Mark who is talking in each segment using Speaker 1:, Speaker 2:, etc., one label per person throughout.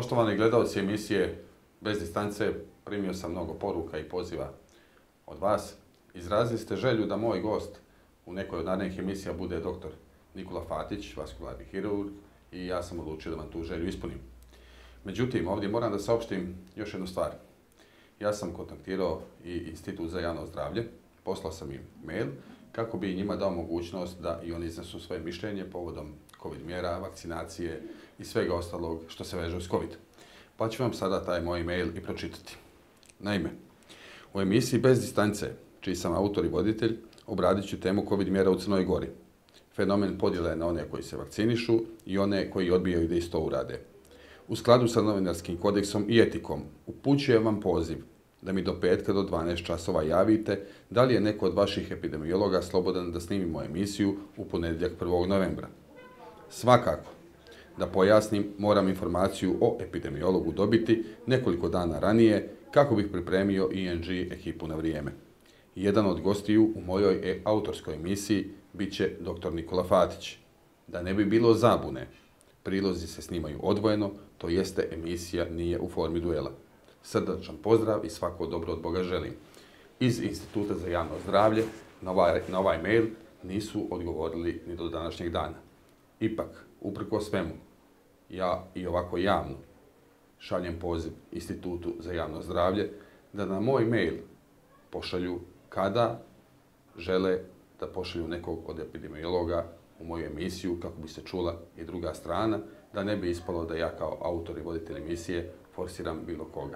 Speaker 1: Poštovani gledalci emisije Bez distance, primio sam mnogo poruka i poziva od vas. Izrazili ste želju da moj gost u nekoj od narednih emisija bude dr. Nikola Fatić, vaskularni hirurg, i ja sam odlučio da vam tu želju ispunim. Međutim, ovdje moram da saopštim još jednu stvar. Ja sam kontaktirao i Institut za javno zdravlje, poslao sam im mail kako bi njima dao mogućnost da i oni iznesu svoje mišljenje povodom COVID mjera, vakcinacije i svega ostalog što se veže uz COVID. Pa ću vam sada taj moj mail i pročitati. Naime, u emisiji Bez distance, čiji sam autor i voditelj, obradit ću temu COVID mjera u Crnoj Gori. Fenomen podjele na one koji se vakcinišu i one koji odbijaju da isto urade. U skladu sa novinarskim kodeksom i etikom upućujem vam poziv da mi do petka do 12 časova javite da li je neko od vaših epidemiologa slobodan da snimimo emisiju u ponedjeljak 1. novembra. Svakako, da pojasnim, moram informaciju o epidemiologu dobiti nekoliko dana ranije kako bih pripremio ING ekipu na vrijeme. Jedan od gostiju u mojoj autorskoj emisiji bit će dr. Nikola Fatić. Da ne bi bilo zabune, prilozi se snimaju odvojeno, to jeste emisija nije u formi duela. Srdačan pozdrav i svako dobro od Boga želim. Iz Instituta za javno zdravlje na ovaj mail nisu odgovorili ni do današnjeg dana. Ipak, uprko svemu, ja i ovako javno šaljem poziv Institutu za javno zdravlje da na moj mail pošalju kada žele da pošalju nekog od epidemiologa u moju emisiju kako bi se čula i druga strana, da ne bi ispalo da ja kao autor i voditelj emisije forsiram bilo koga.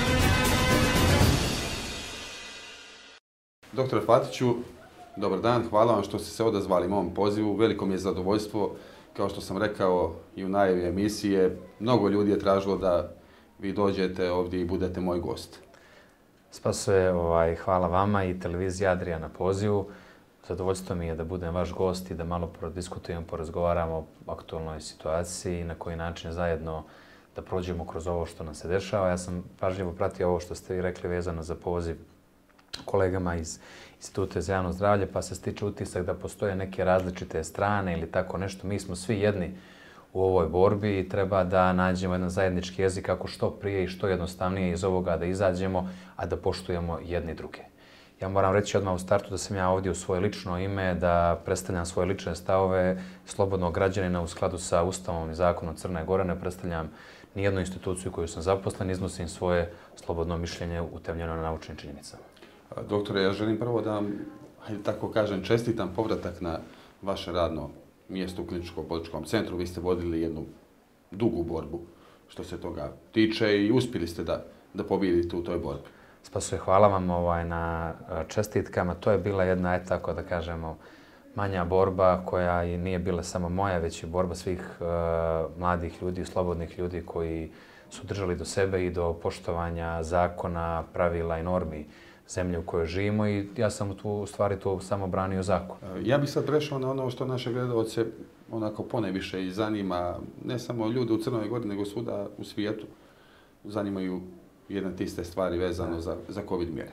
Speaker 1: Dr. Fatiću, dobar dan, hvala vam što ste se odazvali mom pozivu. Veliko mi je zadovoljstvo, kao što sam rekao i u najavi emisije, mnogo ljudi je tražilo da vi dođete ovdje i budete moj gost.
Speaker 2: Spasuje, hvala vama i televiziji Adria na pozivu. Zadovoljstvo mi je da budem vaš gost i da malo prodiskutujemo, porazgovaramo o aktualnoj situaciji i na koji način zajedno da prođemo kroz ovo što nam se dešava. Ja sam pažljivo pratio ovo što ste vi rekli vezano za poziv kolegama iz Instituta za javno zdravlje, pa se stiče utisak da postoje neke različite strane ili tako nešto. Mi smo svi jedni u ovoj borbi i treba da nađemo jedan zajednički jezik kako što prije i što jednostavnije iz ovoga da izađemo, a da poštujemo jedni druge. Ja moram reći odmah u startu da sam ja ovdje u svoje lično ime, da predstavljam svoje lične stavove slobodnog građanina u skladu sa Ustavom i zakonom Crne Gore. Ne predstavljam nijednu instituciju koju sam zaposlen, iznosim svoje slobodno mišljenje utemeljeno na naučnim činjenicama.
Speaker 1: Doktore, ja želim prvo da vam, tako kažem, čestitam povratak na vaše radno mjesto u Kliničkom bolničkom centru. Vi ste vodili jednu dugu borbu što se toga tiče i uspjeli ste da pobijedite u toj borbi.
Speaker 2: Spasuje, hvala vam na čestitkama. To je bila jedna, tako da kažemo, manja borba koja i nije bila samo moja, već i borba svih mladih ljudi, slobodnih ljudi koji su držali do sebe i do poštovanja zakona, pravila i normi zemlje u kojoj živimo i ja sam u stvari tu samo branio zakon.
Speaker 1: Ja bih sad prešao na ono što naše gledalce onako poneviše i zanima, ne samo ljude u Crnoj Gori, nego svuda u svijetu. Zanimaju jedne tiste stvari vezano za COVID mjere.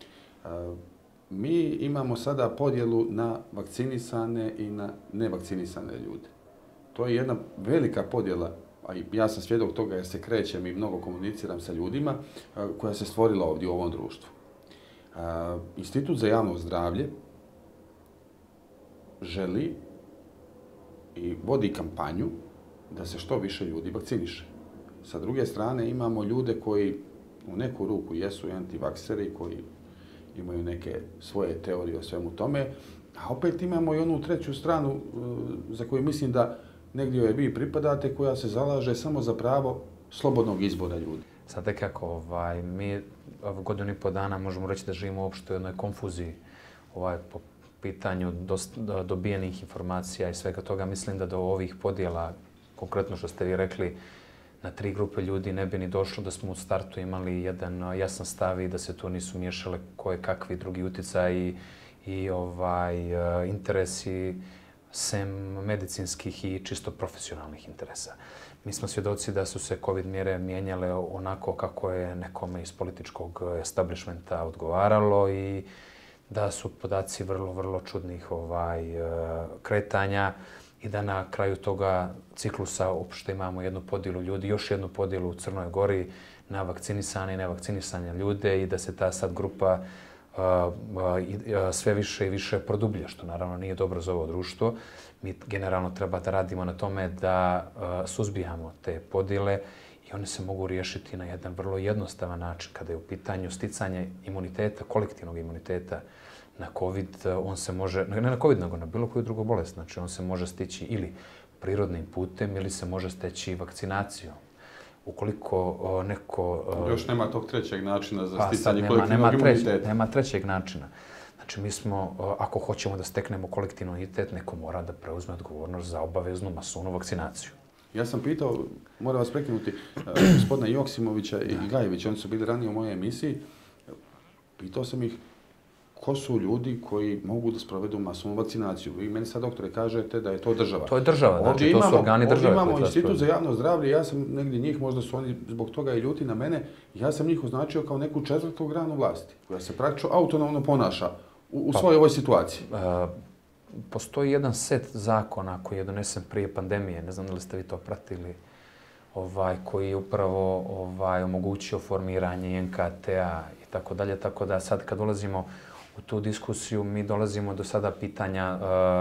Speaker 1: Mi imamo sada podjelu na vakcinisane i na nevakcinisane ljude. To je jedna velika podjela, a ja sam svjedok toga jer se krećem i mnogo komuniciram sa ljudima, koja se stvorila ovdje u ovom društvu. Institut za javno zdravlje želi i vodi kampanju da se što više ljudi vakciniše. Sa druge strane imamo ljude koji u neku ruku jesu i antivakseri, koji imaju neke svoje teorije o svemu tome, a opet imamo i onu treću stranu za koju mislim da negdje joj vi pripadate, koja se zalaže samo za pravo slobodnog izbora ljudi.
Speaker 2: Sad nekako, mi godinu i po dana možemo reći da živimo uopšte u jednoj konfuziji po pitanju dobijenih informacija i svega toga. Mislim da do ovih podjela, konkretno što ste vi rekli, na 3 grupe ljudi ne bi ni došlo da smo u startu imali jedan jasan stav i da se tu nisu miješale koje kakvi drugi utjecaji i interesi sem medicinskih i čisto profesionalnih interesa. Mi smo svjedoci da su se COVID mjere mijenjale onako kako je nekome iz političkog establishmenta odgovaralo i da su podaci vrlo čudnih kretanja i da na kraju toga ciklusa uopšte imamo jednu podjelu ljudi, još jednu podjelu u Crnoj Gori na vakcinisane i nevakcinisane ljude i da se ta sad grupa sve više i više produblja, što naravno nije dobro za ovo društvo. Mi generalno treba da radimo na tome da suzbijamo te podjele i one se mogu riješiti na jedan vrlo jednostavan način. Kada je u pitanju sticanje imuniteta, kolektivnog imuniteta na COVID, on se može, ne na COVID, nego na bilo koju drugu bolest, znači on se može stići ili prirodnim putem ili se može steći vakcinacijom. Ukoliko neko...
Speaker 1: Još nema tog trećeg načina za sticanje kolektivnog imuniteta.
Speaker 2: Nema trećeg načina. Znači, mi smo, ako hoćemo da steknemo kolektivni imunitet, neko mora da preuzme odgovornost za obaveznu masovnu vakcinaciju.
Speaker 1: Ja sam pitao, moram vas prekinuti, gospodina Joksimovića i Gajevića, oni su bili ranije u mojoj emisiji, pitao sam ih ko su ljudi koji mogu da sprovedu masovnu vakcinaciju. Vi meni sad, doktore, kažete da je to država.
Speaker 2: To je država, znači to su organi države.
Speaker 1: Ovdje imamo Institut za javno zdravlje, ja sam negdje njih, možda su oni zbog toga i ljuti na mene, ja sam njih označio kao neku četvrtu granu vlasti, koja se praktično autonomno ponaša u svojoj ovoj situaciji.
Speaker 2: Postoji jedan set zakona koji je donesen prije pandemije, ne znam da li ste vi to pratili, koji je upravo omogućio formiranje NKT-a i tako dalje, tako da sad kad dolazimo u tu diskusiju, mi dolazimo do sada pitanja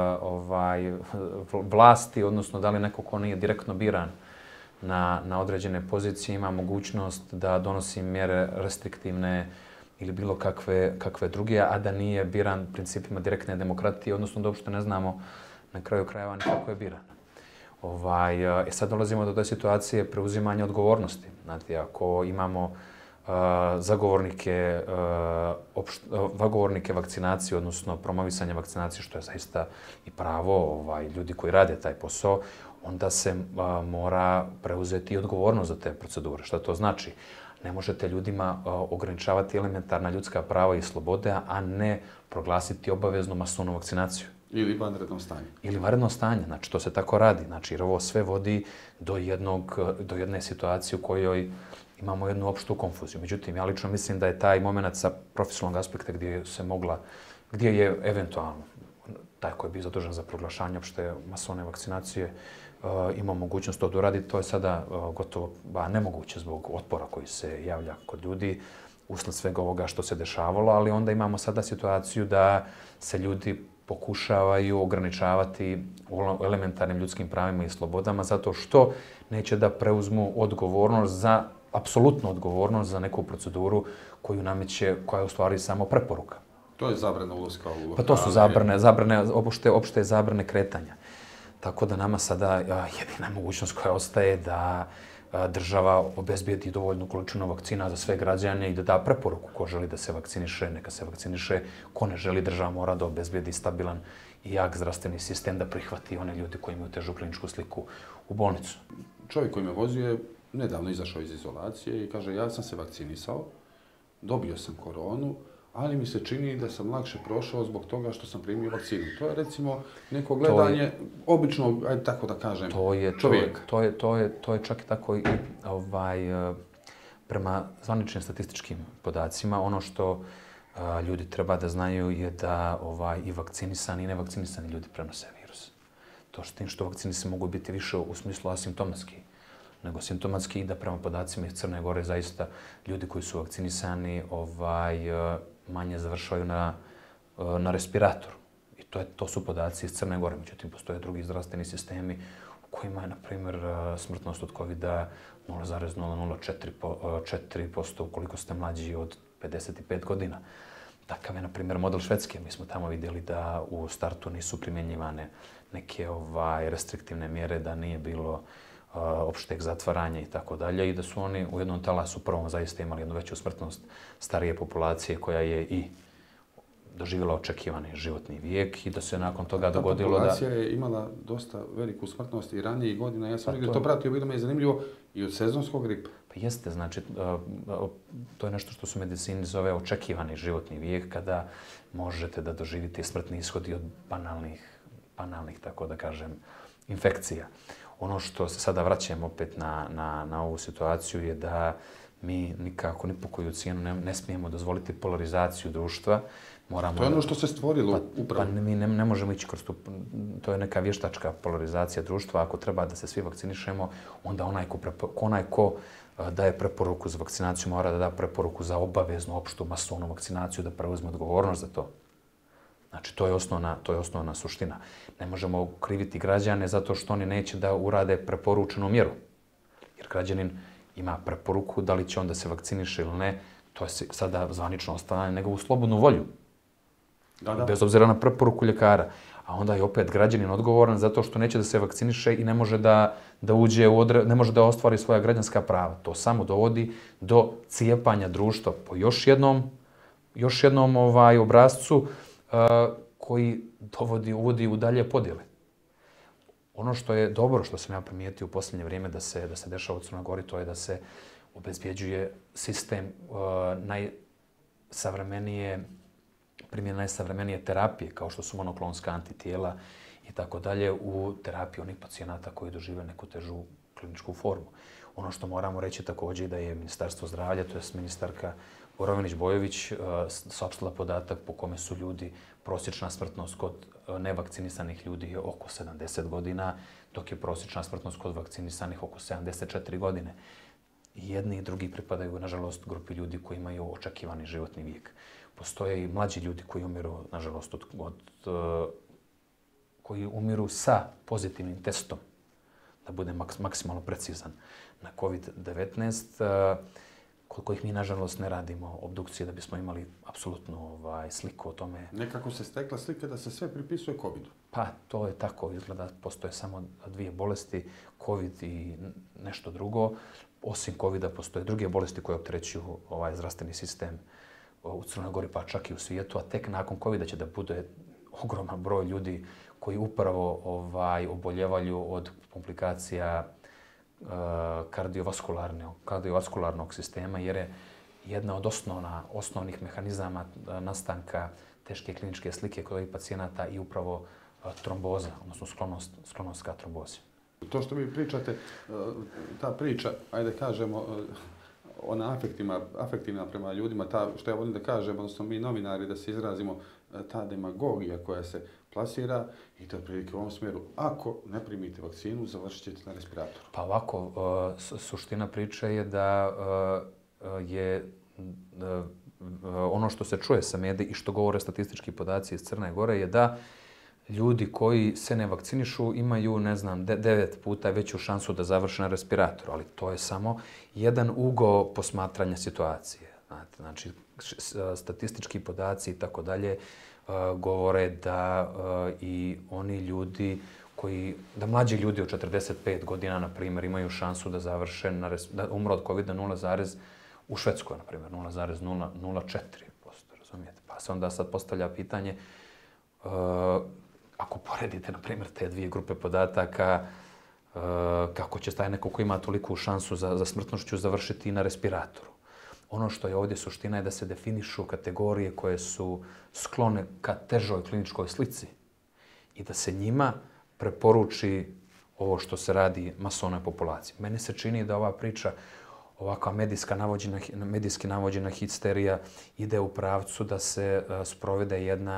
Speaker 2: vlasti, odnosno da li neko ko nije direktno biran na određene pozicije ima mogućnost da donosi mjere restriktivne ili bilo kakve druge, a da nije biran principima direktne demokratije, odnosno da uopšte ne znamo na kraju krajeva ni kako je biran. Sad dolazimo do te situacije preuzimanja odgovornosti. Znate, ako imamo zagovornike vakcinacije, odnosno promovisanja vakcinacije, što je zaista i pravo ljudi koji rade taj posao, onda se mora preuzeti odgovornost za te procedure. Šta to znači? Ne možete ljudima ograničavati elementarna ljudska prava i slobode, a ne proglasiti obaveznu masovnu vakcinaciju.
Speaker 1: Ili vanredno stanje.
Speaker 2: Ili vanredno stanje. Znači, to se tako radi. Znači, jer ovo sve vodi do jedne situacije u kojoj imamo jednu opštu konfuziju. Međutim, ja lično mislim da je taj moment sa profesionalnog aspekta gdje je eventualno taj koji je bio zadužen za proglašanje opšte masovne vakcinacije imao mogućnost to da uradi. To je sada gotovo nemoguće zbog otpora koji se javlja kod ljudi usled svega ovoga što se dešavalo, ali onda imamo sada situaciju da se ljudi pokušavaju ograničavati u elementarnim ljudskim pravima i slobodama zato što neće da preuzmu apsolutnu odgovornost za neku proceduru koju nameće, koja je u stvari samo preporuka.
Speaker 1: To je zabrana ulaska u lokale.
Speaker 2: Pa to su opšte zabrane kretanja. Tako da nama sada jedina mogućnost koja ostaje da država obezbijedi dovoljnu količinu vakcina za sve građane i da da preporuku ko želi da se vakciniše, neka se vakciniše. Ko ne želi, država mora da obezbijedi stabilan i jak zdravstveni sistem da prihvati one ljudi koji imaju težu kliničku sliku u bolnicu.
Speaker 1: Čovjek koji me vozio je nedavno izašao iz izolacije i kaže ja sam se vakcinisao, dobio sam koronu, ali mi se čini da sam lakše prošao zbog toga što sam primio vakcinu. To je recimo neko gledanje običnog, ajde tako da kažem, čovjeka.
Speaker 2: To je čak i tako i prema zvaničnim statističkim podacima. Ono što ljudi treba da znaju je da i vakcinisani i nevakcinisani ljudi prenose virus. To što vakcinisani mogu biti više u smislu asimptomatski, nego simptomatski i da prema podacima iz Crne Gore zaista ljudi koji su vakcinisani manje završavaju na respiratoru. I to su podaci iz Crne Gore. Međutim, postoje drugi zdravstveni sistemi u kojima je, na primjer, smrtnost od COVID-a 0,004% ukoliko ste mlađi od 55 godina. Takav je, na primjer, model Švedske. Mi smo tamo vidjeli da u startu nisu primjenjivane neke restriktivne mjere, da nije bilo opšteg zatvaranja i tako dalje i da su oni u jednom talasu prvom zaista imali jednu veću smrtnost starije populacije koja je i doživjela očekivani životni vijek i da se nakon toga dogodilo da...
Speaker 1: Ta populacija je imala dosta veliku smrtnost i ranijih godina. Ja sam negdje to pratio, bilo mi je zanimljivo i od sezonskog gripa.
Speaker 2: Pa jeste, znači, to je nešto što su medicini zove očekivani životni vijek kada možete da doživite smrtni ishodi od banalnih, tako da kažem, infekcija. Ono što se sada vraćamo opet na ovu situaciju je da Mi nikako, ni po koju cijenu ne smijemo dozvoliti polarizaciju društva.
Speaker 1: To je ono što se stvorilo upravo.
Speaker 2: Pa mi ne možemo ići kroz to je neka vještačka polarizacija društva. Ako treba da se svi vakcinišemo, onda onaj ko daje preporuku za vakcinaciju mora da da preporuku za obaveznu opštu masovnu vakcinaciju, da preuzme odgovornost za to. Znači, to je osnovna suština. Ne možemo kriviti građane zato što oni neće da urade preporučenu mjeru. Jer građanin ima preporuku da li će on da se vakciniše ili ne, to je sada zvanično ostavljanje njegovu slobodnu volju. Bez obzira na preporuku ljekara. A onda je opet građanin odgovoran zato što neće da se vakciniše i ne može da uđe ne može da ostvari svoja građanska prava. To samo dovodi do cijepanja društva po još jednom obrascu koji uvodi u dalje podjele. Ono što je dobro, što sam ja primijetio u posljednje vrijeme da se dešava u Crnoj Gori, to je da se obezbjeđuje sistem primjena najsavremenije terapije, kao što su monoklonska antitijela i tako dalje, u terapiji onih pacijenata koji dožive neku težu kliničku formu. Ono što moramo reći također da je Ministarstvo zdravlja, to je ministarka Borovinić-Bojović, saopštila podatak po kome su ljudi, prosječna smrtnost kod nevakcinisanih ljudi je oko 70 godina, dok je prosječna smrtnost kod vakcinisanih oko 74 godine. I jedni i drugi pripadaju, nažalost, grupi ljudi koji imaju očekivani životni vijek. Postoje i mlađi ljudi koji umiru, nažalost, koji umiru sa pozitivnim testom, da bude maksimalno precizan, na COVID-19, koliko ih mi, nažalost, ne radimo obdukcije da bismo imali apsolutnu sliku o tome.
Speaker 1: Nekako se stekla slika da se sve pripisuje COVID-u.
Speaker 2: Pa, to je tako. Izgleda postoje samo dvije bolesti, COVID i nešto drugo. Osim COVID-a postoje druge bolesti koje opterećuju zdravstveni sistem u Crnoj Gori, pa čak i u svijetu, a tek nakon COVID-a će da bude ogroman broj ljudi koji upravo oboljevaju od komplikacija kardiovaskularnog sistema, jer je jedna od osnovnih mehanizama nastanka teške kliničke slike kod ovih pacijenata i upravo tromboza, odnosno sklonost ka trombozi.
Speaker 1: To što vi pričate, ta priča, ajde kažemo, ona afektivna prema ljudima, što ja volim da kažem, odnosno mi novinari da se izrazimo, ta demagogija koja se plasira i to prilike u ovom smjeru. Ako ne primite vakcinu, završit ćete na respiratoru.
Speaker 2: Pa ovako, suština priče je da je ono što se čuje sa mediji i što govore statistički podaci iz Crne Gore je da ljudi koji se ne vakcinišu imaju, 9 puta veću šansu da završe na respiratoru, ali to je samo jedan ugao posmatranja situacije. Znači, statistički podaci i tako dalje govore da i oni ljudi da mlađi ljudi od 45 godina, na primjer, imaju šansu da završe, da umru od COVID-a u Švedskoj, na primjer, 0,004%, razumijete? Pa se onda sad postavlja pitanje, ako poredite, na primjer, te dvije grupe podataka, kako će taj neko ko ima toliku šansu za smrtnošću završiti na respiratoru. Ono što je ovdje suština je da se definišu kategorije koje su sklone ka težoj kliničkoj slici i da se njima preporuči ovo što se radi masovnoj populaciji. Meni se čini da ova priča, ovakva medijski navođena histerija ide u pravcu da se sprovede jedna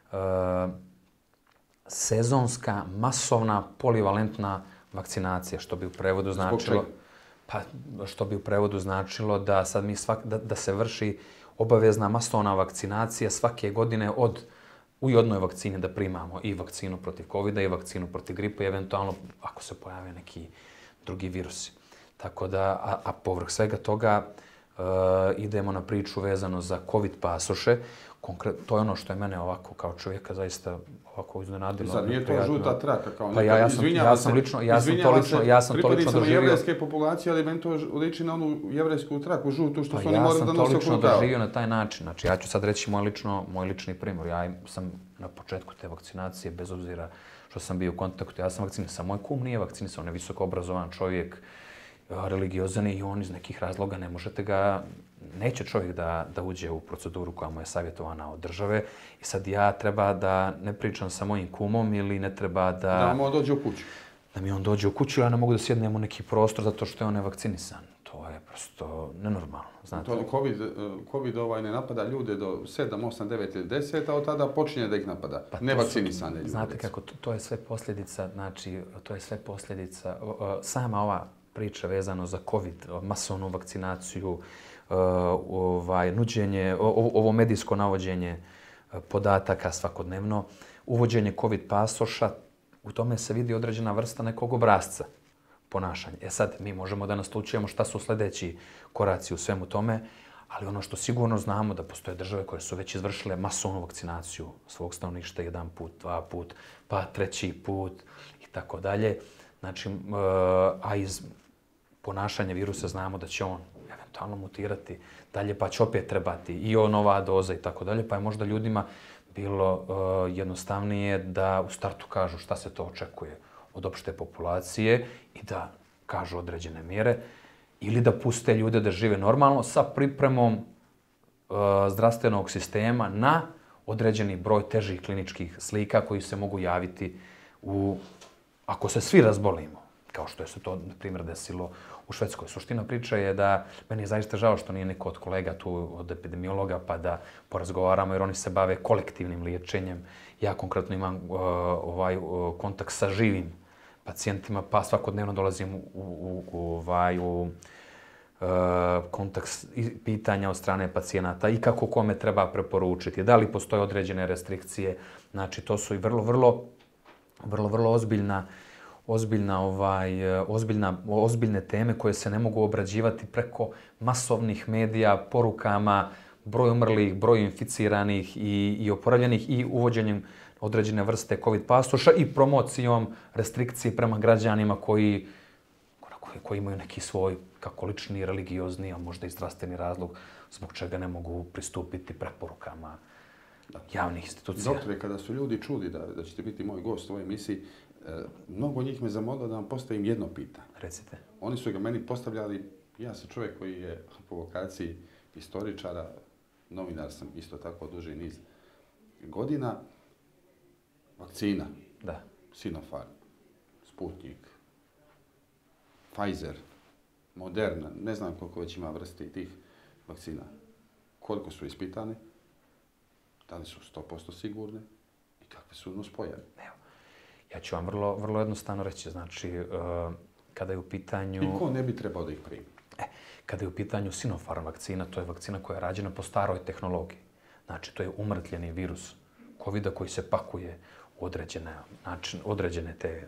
Speaker 2: sezonska, masovna, polivalentna vakcinacija, što bi u prevodu značilo... Pa, što bi u prevodu značilo da sad da se vrši obavezna masovna vakcinacija svake godine u jednoj vakcini da primamo i vakcinu protiv COVID-a i vakcinu protiv gripa i eventualno ako se pojave neki drugi virusi. Tako da, a povrh svega toga idemo na priču vezano za COVID pasoše. To je ono što je mene ovako kao čovjeka zaista ovako iznenadilo.
Speaker 1: Zar nije to žuta traka kao
Speaker 2: neka? Ja sam toliko
Speaker 1: pripadnicama jevrejske populacije, ali meni to liči na onu jevrejsku traku žutu što su oni morali da nose
Speaker 2: Ja sam toliko doživio na taj način. Znači, ja ću sad reći moj lični primjer. Ja sam na početku te vakcinacije, bez obzira što sam bio u kontaktu, ja sam vakcinisan. Moj kum nije vakcinisan, on je visoko obrazovan čovjek, religiozan i on iz nekih razloga neće čovjek da uđe u proceduru koja mu je savjetovana od države i sad ja treba da ne pričam sa mojim kumom ili ne treba
Speaker 1: da mu on dođe u kuću.
Speaker 2: Da mi on dođe u kuću, ja ne mogu da sjednem u neki prostor zato što je on nevakcinisan. To je naprosto nenormalno. Znate.
Speaker 1: COVID ne napada ljude do 7, 8, 9 ili 10, a od tada počinje da ih napada.
Speaker 2: Pa
Speaker 1: Nevakcinisane ljude.
Speaker 2: Znate kako, to je sve posljedica, sama ova priča vezano za COVID, masovnu vakcinaciju, nuđenje, ovo medijsko navođenje podataka svakodnevno, uvođenje COVID pasoša, u tome se vidi određena vrsta nekog obrasca ponašanja. Sad, mi možemo da naslučujemo šta su sljedeći koraci u svemu tome, ali ono što sigurno znamo da postoje države koje su već izvršile masovnu vakcinaciju svog stanovništva 1 put, 2 put, pa 3 put i tako dalje. Znači, a iz ponašanja virusa znamo da će on eventualno mutirati dalje, pa će opet trebati i nova doza i tako dalje, pa je možda ljudima bilo jednostavnije da u startu kažu šta se to očekuje od opšte populacije i da kažu određene mjere ili da puste ljude da žive normalno sa pripremom zdravstvenog sistema na određeni broj težih kliničkih slika koji se mogu javiti ako se svi razbolimo, kao što je se to, na primjer, desilo u Švedskoj. Suština priča je da meni je zaista žao što nije neko od kolega tu, od epidemiologa, pa da porazgovaramo, jer oni se bave kolektivnim liječenjem. Ja konkretno imam kontakt sa živim pacijentima, pa svakodnevno dolazim u kontakt pitanja od strane pacijenata i kako kome treba preporučiti, da li postoje određene restrikcije. Znači, to su i vrlo ozbiljne teme koje se ne mogu obrađivati preko masovnih medija, porukama, broj umrlih, broj inficiranih i oporavljenih i uvođenjem određene vrste COVID pasoša i promocijom restrikcije prema građanima koji imaju neki svoj kako lični, religiozni, a možda i zdravstveni razlog zbog čega ne mogu pristupiti preporukama javnih institucija.
Speaker 1: Doktore, kada su ljudi čuli da ćete biti moj gost u ovoj emisiji, mnogo njih me zamolilo da vam postavim jedno pitanje.
Speaker 2: Recite.
Speaker 1: Oni su ga meni postavljali, ja sam čovjek koji je po vokaciji istoričara, novinar sam isto tako duži niz godina. Vakcina,
Speaker 2: da.
Speaker 1: Sinopharm, Sputnik, Pfizer, Moderna, ne znam koliko već ima vrsti tih vakcina. Koliko su ispitane, da li su 100% sigurne i kakve su nuspojave?
Speaker 2: Evo, ja ću vam vrlo jednostavno reći, znači, kada je u pitanju...
Speaker 1: I ko ne bi trebao da ih primi?
Speaker 2: Kada je u pitanju Sinopharm vakcina, to je vakcina koja je rađena po staroj tehnologiji. Znači, to je umrtljeni virus COVID-a koji se pakuje u određene te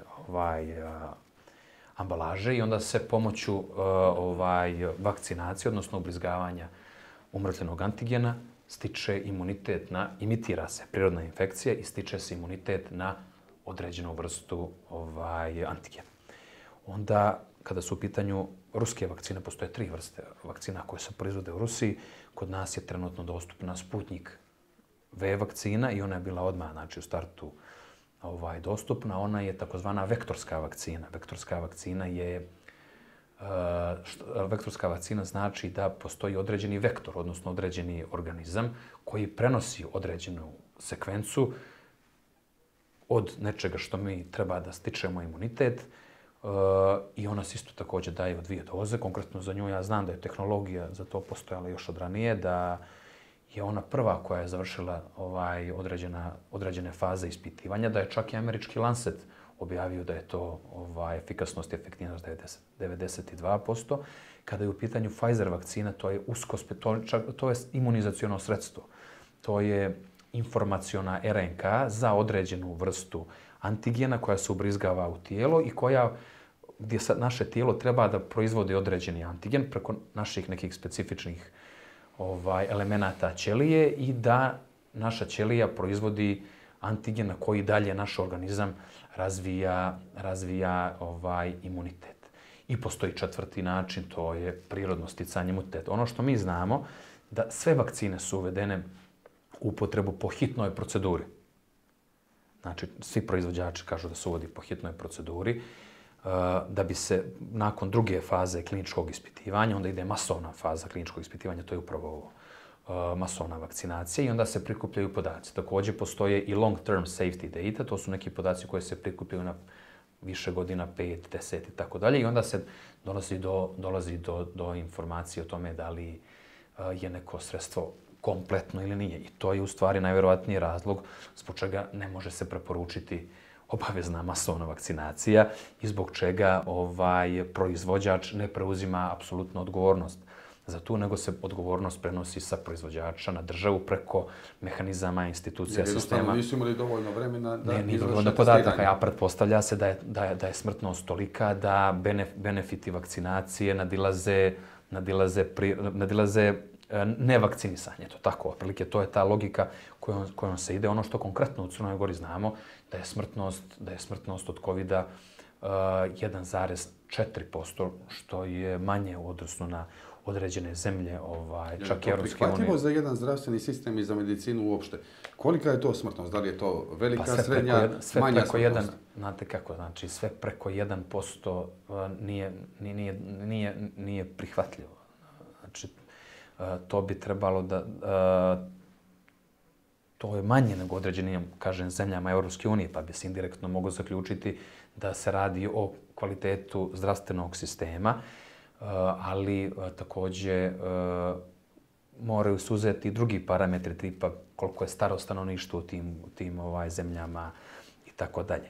Speaker 2: ambalaže i onda se pomoću vakcinacije, odnosno ubrizgavanja umrtljenog antigena, stiče imunitet imitira se prirodna infekcija i stiče se imunitet na određenu vrstu antigena. Onda, kada su u pitanju ruske vakcine, postoje 3 vrste vakcina koje se proizvode u Rusiji. Kod nas je trenutno dostupna Sputnik V vakcina i ona je bila odmah, znači, u startu dostupna. Ona je takozvana vektorska vakcina. Vektorska vakcina znači da postoji određeni vektor, odnosno određeni organizam koji prenosi određenu sekvencu od nečega što mi treba da stičemo imunitet i ona se isto također daje u 2 doze. Konkretno za nju ja znam da je tehnologija za to postojala još od ranije, da je ona prva koja je završila određene faze ispitivanja, da je čak i američki Lancet objavio da je to efikasnost i efektivnost 92%. Kada je u pitanju Pfizer vakcina, to je to je imunizaciono sredstvo. To je informaciona RNK za određenu vrstu antigena koja se ubrizgava u tijelo i gdje naše tijelo treba da proizvodi određeni antigen preko naših nekih specifičnih elemenata ćelije i da naša ćelija proizvodi antigen na koji dalje naš organizam razvija imunitet. I postoji 4. način, to je prirodno sticanje imuniteta. Ono što mi znamo, da sve vakcine su uvedene u upotrebu po hitnoj proceduri. Znači, svi proizvođači kažu da se uvodi po hitnoj proceduri, da bi se nakon 2. faze kliničkog ispitivanja, onda ide masovna faza kliničkog ispitivanja, to je upravo ovo, masovna vakcinacija i onda se prikupljaju podaci. Također postoje i long-term safety data, to su neki podaci koji se prikupljaju na više godina, 5, 10 i tako dalje. I onda se dolazi do informacije o tome da li je neko sredstvo kompletno ili nije. I to je u stvari najvjerovatniji razlog zbog čega ne može se preporučiti obavezna masovna vakcinacija i zbog čega proizvođač ne preuzima apsolutnu odgovornost za tu, nego se odgovornost prenosi sa proizvođača na državu preko mehanizama, institucija, sistema.
Speaker 1: Jednostavno nisu imali dovoljno vremena da
Speaker 2: izvrše testiranje. Podataka, a pretpostavlja se da je smrtnost tolika da benefiti vakcinacije nadilaze nevakcinisanje. To tako, otprilike, to je ta logika kojom se ide. Ono što konkretno u Crnoj Gori znamo da je smrtnost od COVID-a 1,4%, što je manje u odnosu na određene zemlje, čak i Europske unije.
Speaker 1: Je to prihvatljivo za jedan zdravstveni sistem i za medicinu uopšte? Kolika je to smrtnost? Da li je to velika, srednja, manja smrtnost?
Speaker 2: Znate kako, znači sve preko 1% nije prihvatljivo. Znači, to bi trebalo da... To je manje nego određenim, kažem, zemljama Europske unije, pa bi se indirektno moglo zaključiti da se radi o kvalitetu zdravstvenog sistema, ali također moraju se uzeti i drugi parametri, tipa koliko je staro stanovništvo u tim zemljama i tako dalje.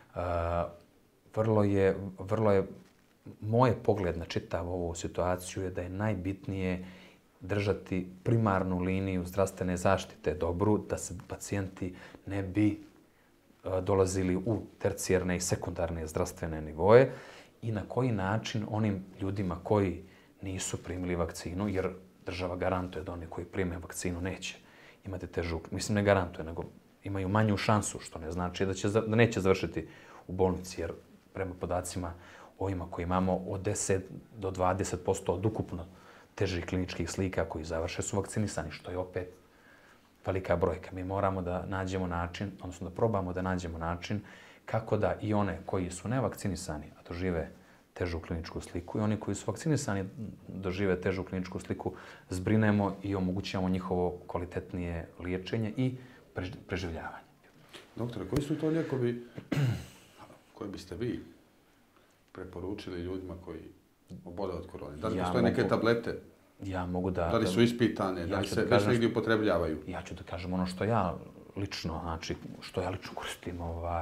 Speaker 2: Vrlo je moj pogled na čitavu ovu situaciju je da je najbitnije držati primarnu liniju zdravstvene zaštite dobru, da se pacijenti ne bi dolazili u tercijarne i sekundarne zdravstvene nivoje i na koji način onim ljudima koji nisu primili vakcinu, jer država garantuje da oni koji prime vakcinu neće imati težu, mislim ne garantuje, nego imaju manju šansu, što ne znači da neće završiti u bolnici, jer prema podacima ovima koji imamo od 10 do 20% od ukupno težih kliničkih slika koji završe su vakcinisani, što je opet velika brojka. Mi moramo da nađemo način, odnosno da probamo da nađemo način kako da i one koji su nevakcinisani, a dožive težu kliničku sliku, i oni koji su vakcinisani dožive težu kliničku sliku, zbrinemo i omogućujemo njihovo kvalitetnije liječenje i preživljavanje.
Speaker 1: Doktore, koji su to lijekovi koje biste vi preporučili ljudima koji obole od korone? Da li postoje neke tablete?
Speaker 2: Ja mogu da...
Speaker 1: Da li su ispitane? Da li se već negdje upotrebljavaju?
Speaker 2: Ja ću da kažem ono što ja lično, znači što ja lično koristim,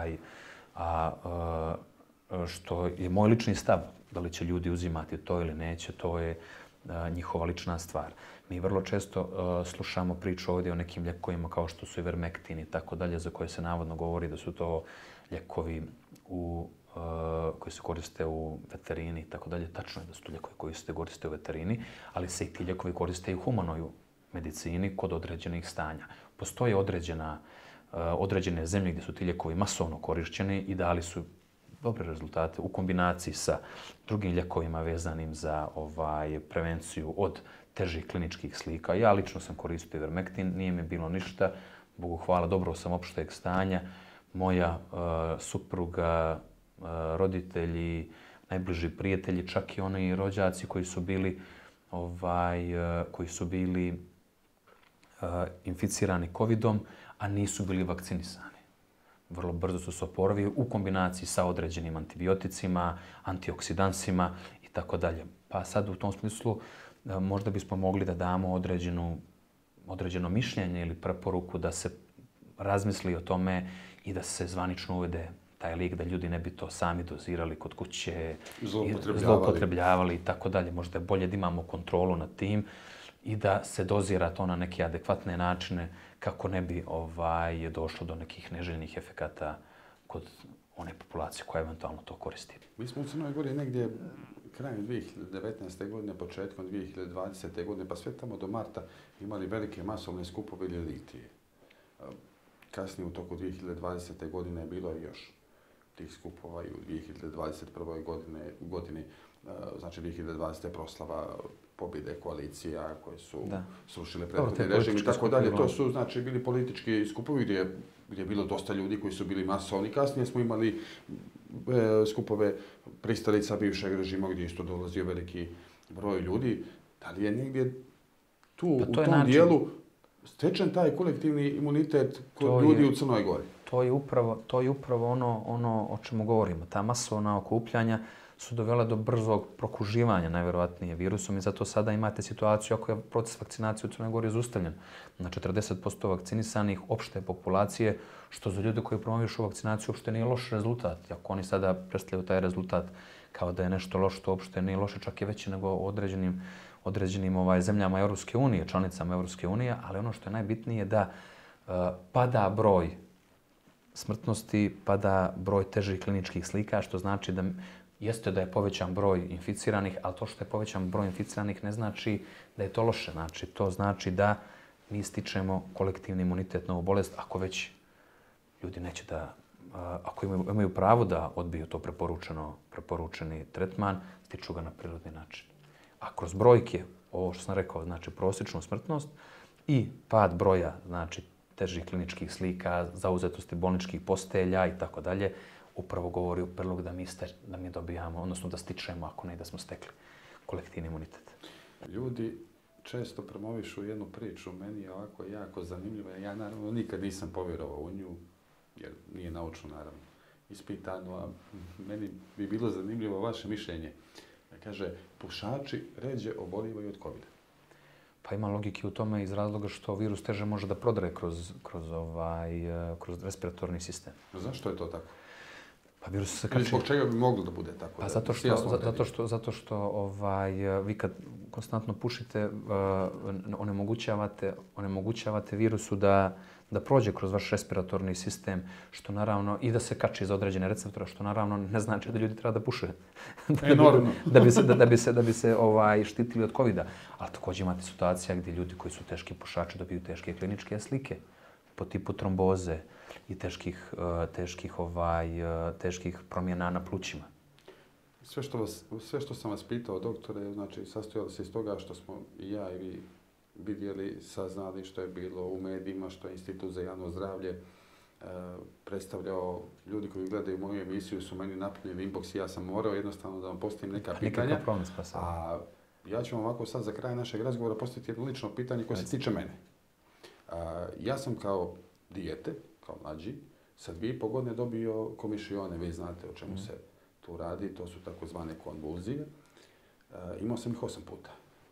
Speaker 2: što je moj lični stav. Da li će ljudi uzimati to ili neće, to je njihova lična stvar. Mi vrlo često slušamo priču ovdje o nekim lijekovima kao što su Ivermectin i tako dalje, za koje se navodno govori da su to lijekovi koji se koriste u veterini i tako dalje. Tačno je da su to lijekovi koji se koriste u veterini, ali se i ti lijekovi koriste i u humanoj medicini kod određenih stanja. Postoje određene zemlje gdje su ti lijekovi masovno korišćeni i dali su dobre rezultate u kombinaciji sa drugim lijekovima vezanim za prevenciju od težih kliničkih slika. Ja lično sam koristio Ivermectin, nije mi bilo ništa. Bogu hvala, dobro sam opšteg stanja. Moja supruga, roditelji, najbliži prijatelji, čak i oni rođaci koji su bili inficirani COVID-om, a nisu bili vakcinisani. Vrlo brzo su se oporavili u kombinaciji sa određenim antibioticima, antioksidansima i tako dalje. Pa sad u tom smislu možda bismo mogli da damo određeno mišljenje ili preporuku da se razmisli o tome i da se zvanično uvede taj lijek, da ljudi ne bi to sami dozirali kod kuće, zloupotrebljavali i tako dalje. Možda je bolje da imamo kontrolu nad tim i da se dozira to na neke adekvatne načine kako ne bi došlo do nekih neželjenih efekata kod one populacije koja eventualno to koristi.
Speaker 1: Mi smo u Crnoj Gori negdje krajem 2019. godine, početkom 2020. godine, pa sve tamo do marta imali velike masovne skupove litije. Kasnije u toku 2020. godine je bilo još tih skupova i u 2021. godini, znači 2020. proslava pobjede koalicija koje su srušile prethodni režim i tako dalje. To su znači bili politički skupovi gdje je bilo dosta ljudi koji su bili masovni. Kasnije smo imali skupove pristalica bivšeg režima gdje isto dolazio veliki broj ljudi. Da li je negdje tu u tom dijelu stečen taj kolektivni imunitet kod ljudi u Crnoj Gori?
Speaker 2: to je upravo ono o čemu govorimo. Ta masovna okupljanja su dovela do brzog prokuživanja, najvjerovatnije, virusom i zato sada imate situaciju ako je proces vakcinacije u Crnoj Gori zaustavljen na 40% vakcinisanih opšte populacije, što za ljude koji promovišu vakcinaciju uopšte nije loš rezultat. Ako oni sada predstavljaju taj rezultat kao da je nešto loše, to uopšte nije loše, čak je veće nego u određenim zemljama Europske unije, članicama Europske unije, ali ono što je najbitnije je da pada broj smrtnosti, pada broj težih kliničkih slika, što znači da jeste da je povećan broj inficiranih, ali to što je povećan broj inficiranih ne znači da je to loše. Znači, to znači da mi stičemo kolektivni imunitet na ovu bolest ako već ljudi neće da, ako imaju pravo da odbiju to preporučeni tretman, stiču ga na prirodni način. A kroz brojke, ovo što sam rekao, znači prosječnu smrtnost i pad broja, znači težih kliničkih slika, zauzetosti bolničkih postelja i tako dalje, upravo govori u prilog da mi dobijamo, odnosno da stičemo, ako ne da smo stekli kolektivni imunitet.
Speaker 1: Ljudi često promovišu jednu priču, meni je ovako jako zanimljiva. Ja naravno nikad nisam povjerovao u nju, jer nije naučno naravno ispitano, a meni bi bilo zanimljivo vaše mišljenje. Kaže, pušači ređe obolivaju od COVID-a.
Speaker 2: Pa ima logike u tome iz razloga što virus teže može da prodre kroz respiratorni sistem.
Speaker 1: Zašto je to tako?
Speaker 2: Pa virus se kači...
Speaker 1: Zbog čega bi moglo da bude tako?
Speaker 2: Pa zato što vi kad konstantno pušite, onemogućavate virusu da prođe kroz vaš respiratorni sistem, što naravno i da se kači za određene receptore, što naravno ne znači da ljudi treba da puše.
Speaker 1: Enormno.
Speaker 2: da bi se štitili od COVID-a. Ali također imate situacija gdje ljudi koji su teški pušači dobiju teške kliničke slike po tipu tromboze i teških promjena na plućima.
Speaker 1: Sve što sam vas pitao, doktore, znači sastojalo se iz toga što smo i ja i vi vidjeli, saznali što je bilo u medijima, što je Institut za javno zdravlje predstavljao. Ljudi koji gledaju moju emisiju su meni napunili inbox i ja sam morao jednostavno da vam postavim neka pitanja. A ja ću vam ovako sad za kraj našeg razgovora postaviti jedno lično pitanje koje se tiče mene. Ja sam kao dijete, kao mlađi, sa 2,5 godine dobio komišione. Vi znate o čemu se tu radi, to su takozvane konvulzije. Imao sam ih 8 puta.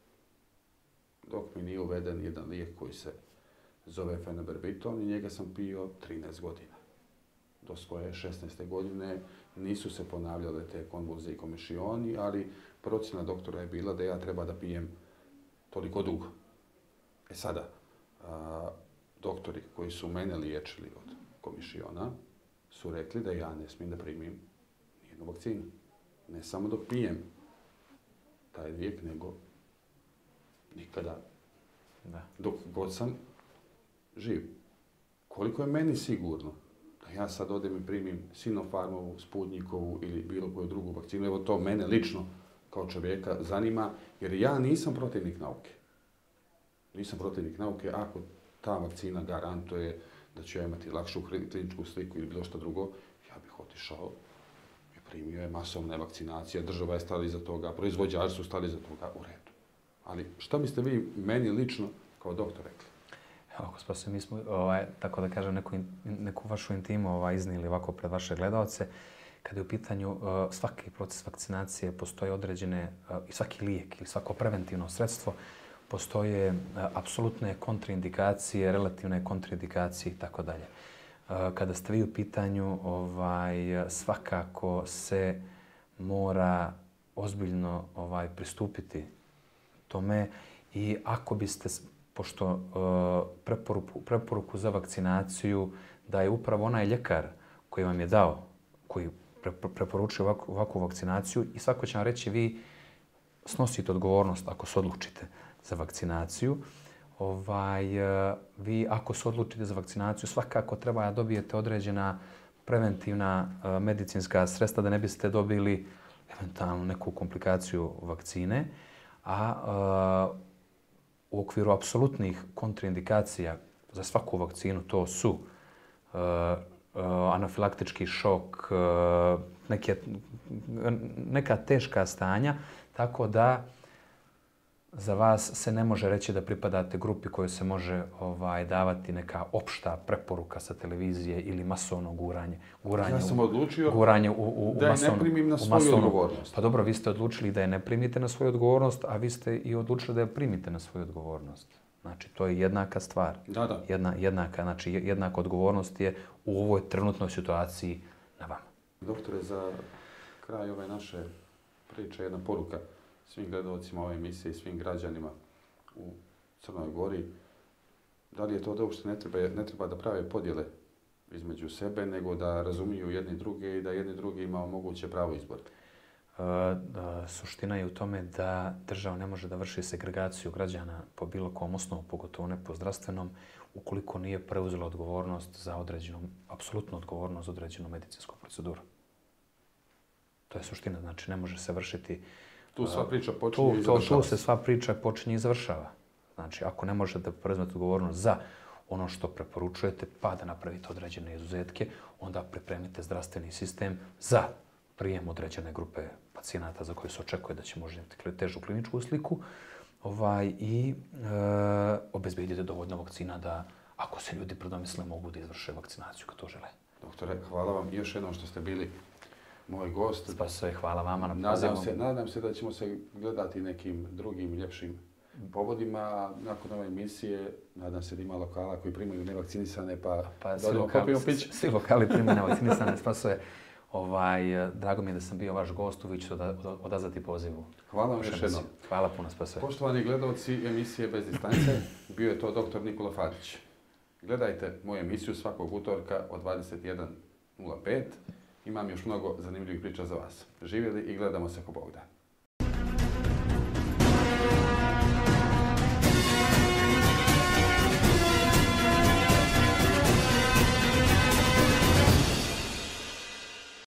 Speaker 1: Dok mi nije uveden jedan lijek koji se zove fenobarbital i njega sam pio 13 godina. Do svoje 16. godine nisu se ponavljale te konvulzije i komišioni, ali procjena doktora je bila da ja treba da pijem toliko dugo. Sada, doktori koji su mene liječili od komišiona su rekli da ja ne smijem da primim nijednu vakcinu. Ne samo dok pijem taj lijek, nego nikada. Dok god sam živ. Koliko je meni sigurno da ja sad odem i primim Sinopharmovu, Sputnikovu ili bilo koju drugu vakcinu, evo to mene lično kao čovjeka zanima, jer ja nisam protivnik nauke. Nisam protivnik nauke ako ta vakcina garantuje da ću ja imati lakšu kliničku sliku ili bilo što drugo, ja bih otišao i primio je masovne vakcinacije, država je stala iza toga, proizvođači su stali iza toga, u redu. Ali šta biste vi meni lično kao doktor rekli?
Speaker 2: Evo, gospodine, mi smo, tako da kažem, neku vašu intimu iznijeli ovako pred vaše gledalce. Kada je u pitanju svaki proces vakcinacije, postoje određene, i svaki lijek ili svako preventivno sredstvo, postoje apsolutne kontraindikacije, relativne kontraindikacije i tako dalje. Kada ste vi u pitanju, svakako se mora ozbiljno pristupiti tome i ako biste, pošto preporuku za vakcinaciju daje upravo onaj ljekar koji vam je dao, koji preporučuje ovakvu vakcinaciju i svako će vam reći vi snosite odgovornost ako se odlučite za vakcinaciju. Vi ako se odlučite za vakcinaciju svakako treba da dobijete određena preventivna medicinska sredstva da ne biste dobili eventualno neku komplikaciju vakcine. A u okviru apsolutnih kontraindikacija za svaku vakcinu to su anafilaktički šok, neka teška stanja, tako da za vas se ne može reći da pripadate grupi kojoj se može davati neka opšta preporuka sa televizije ili masovno guranje.
Speaker 1: Ja sam odlučio
Speaker 2: da
Speaker 1: je ne primim na svoju odgovornost.
Speaker 2: Pa dobro, vi ste odlučili da je ne primite na svoju odgovornost, a vi ste i odlučili da je primite na svoju odgovornost. Znači, to je jednaka stvar.
Speaker 1: Da.
Speaker 2: Jednaka odgovornost je u ovoj trenutnoj situaciji na vama.
Speaker 1: Doktore, za kraj ove naše priče jedna poruka svim gledalcima ove emisije i svim građanima u Crnoj Gori. Da li je to da uopšte ne treba da prave podjele između sebe, nego da razumiju jedni druge i da jedni drugi imaju moguće pravo izbora?
Speaker 2: Suština je u tome da država ne može da vrši segregaciju građana po bilo kom osnovu, pogotovo ne po zdravstvenom, ukoliko nije preuzela odgovornost za apsolutnu odgovornost za određenu medicinsku proceduru. To je suština, znači ne može se vršiti...
Speaker 1: Tu sva priča počinje i završava.
Speaker 2: Tu se sva priča počinje i završava. Znači, ako ne možete preuzeti odgovornost za ono što preporučujete, pa da napravite određene izuzetke, onda pripremite zdravstveni sistem za prijem određene grupe pacijenata za koje se očekuje da će možda imati težu kliničku sliku i obezbedite dovoljno vakcina da, ako se ljudi predomisle, mogu da izvrše vakcinaciju kad to žele.
Speaker 1: Doktore, hvala vam još jednom što ste bili moj gost.
Speaker 2: Spasuje, hvala vama na
Speaker 1: pozivu. Nadam se da ćemo se gledati nekim drugim ljepšim povodima. Nakon ove emisije, nadam se da ima lokala koji primaju nevakcinisane, pa popijemo pić.
Speaker 2: Svi lokali primaju nevakcinisane, Spasuje. Drago mi je da sam bio vaš gost, uvijek ću odazvati pozivu.
Speaker 1: Hvala vam još jednom.
Speaker 2: Hvala puno, Spasuje.
Speaker 1: Poštovani gledalci emisije Bez distance, bio je to dr. Nikola Fatić. Gledajte moju emisiju svakog utorka od 21:05. Imam još mnogo zanimljivih priča za vas. Živjeli i gledamo se ko Bog da.